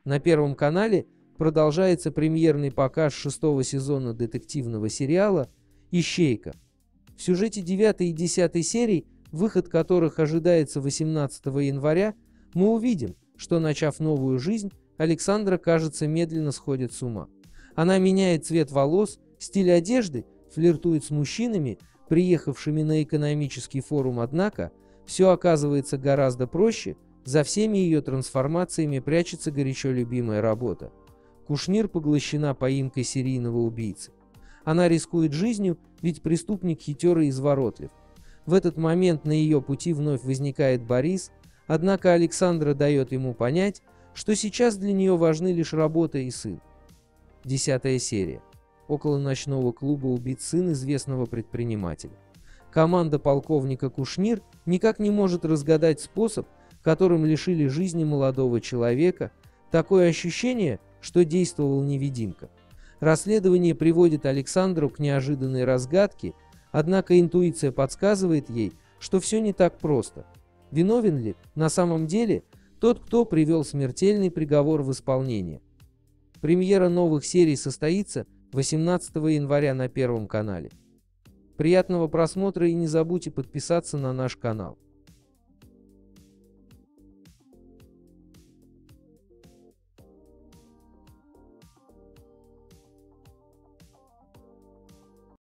На Первом канале продолжается премьерный показ 6-го сезона детективного сериала «Ищейка». В сюжете 9 и 10 серий, выход которых ожидается 18 января, мы увидим, что, начав новую жизнь, Александра, кажется, медленно сходит с ума. Она меняет цвет волос, стиль одежды, флиртует с мужчинами, приехавшими на экономический форум, однако все оказывается гораздо проще. За всеми ее трансформациями прячется горячо любимая работа. Кушнир поглощена поимкой серийного убийцы. Она рискует жизнью, ведь преступник хитер и изворотлив. В этот момент на ее пути вновь возникает Борис, однако Александра дает ему понять, что сейчас для нее важны лишь работа и сын. 10 серия. Около ночного клуба убит сын известного предпринимателя. Команда полковника Кушнир никак не может разгадать способ, которым лишили жизни молодого человека. Такое ощущение, что действовал невидимка. Расследование приводит Александру к неожиданной разгадке, однако интуиция подсказывает ей, что все не так просто. Виновен ли на самом деле тот, кто привел смертельный приговор в исполнение? Премьера новых серий состоится 18 января на Первом канале. Приятного просмотра и не забудьте подписаться на наш канал.